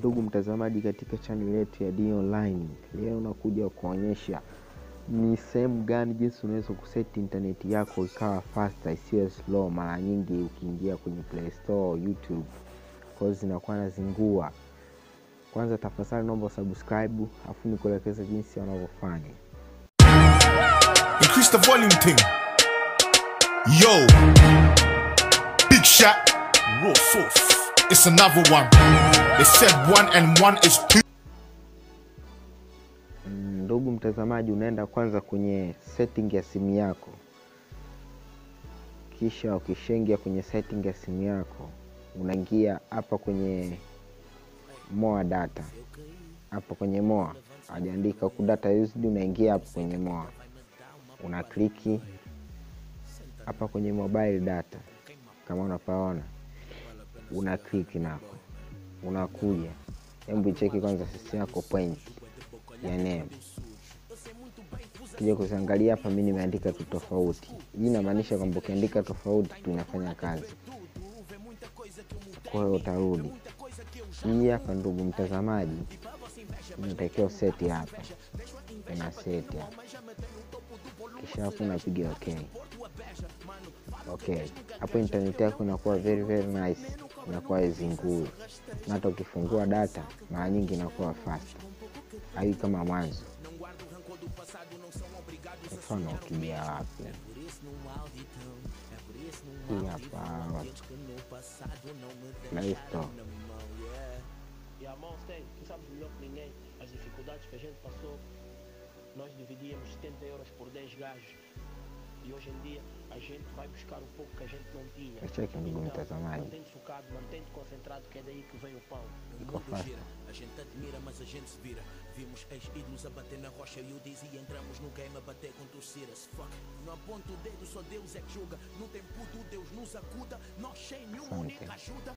Ndugu mtazamaji, katika channel yetu ya D Online, leo nakuja kuonyesha ni sehemu gani jinsi unaweza kuset internet yako ikawa faster, isiwe slow. Mara nyingi ukiingia kwenye Play Store, YouTube, kwa zinakuwa nazingua. Kwanza tafadhali naomba subscribe, afu nikuelekeza jinsi wanavyofanya. Increase the volume thing. Yo, big shot, raw sauce. It's another one. They said 1 and 1 is 2. Ndugu mtazamaji, unaenda kwanza kwenye setting ya simu yako. Kisha ukishaingia kwenye setting ya simu yako, unaingia hapa kwenye more data. Hapa kwenye more, hajaandika huku data used, unaingia hapa kwenye more. Una click hapa kwenye mobile data. Kama unapaona, una click nako. Unakuja. Hebu cheki kwanza sisi yako point ya name. Kija kuangalia hapa mimi nimeandika tu tofauti. Hii inamaanisha kwamba ukiandika tofauti tunafanya kazi. Kwa hiyo utarudi. Hii hapa ndugu mtazamaji, unatakiwa set hapa. Una set hapa. Kisha hapo unapiga okay. Okay. Hapo internet yako inakuwa very nice. Inakuwa izingui. Na hata ukifungua data mara nyingi inakuwa faster. Hai kama mwanzo. Mfano ukibia wapi. Hii hapa. Play Store. As dificuldades que a gente passou, nós dividíamos 70 euros por 10 gajos. E hoje em dia a gente vai buscar o pouco que a gente não tinha. Então, mantém-te focado, mantém-te concentrado, que é daí que vem o pão. A gente admira, mas a gente se vira. Vimos ex-ídolos a bater na rocha e o dizia. Entramos no game a bater com torcidas. Fuck, não aponta o dedo, só Deus é que julga. No tempo do Deus nos acuda. Nós sem nenhuma única ajuda.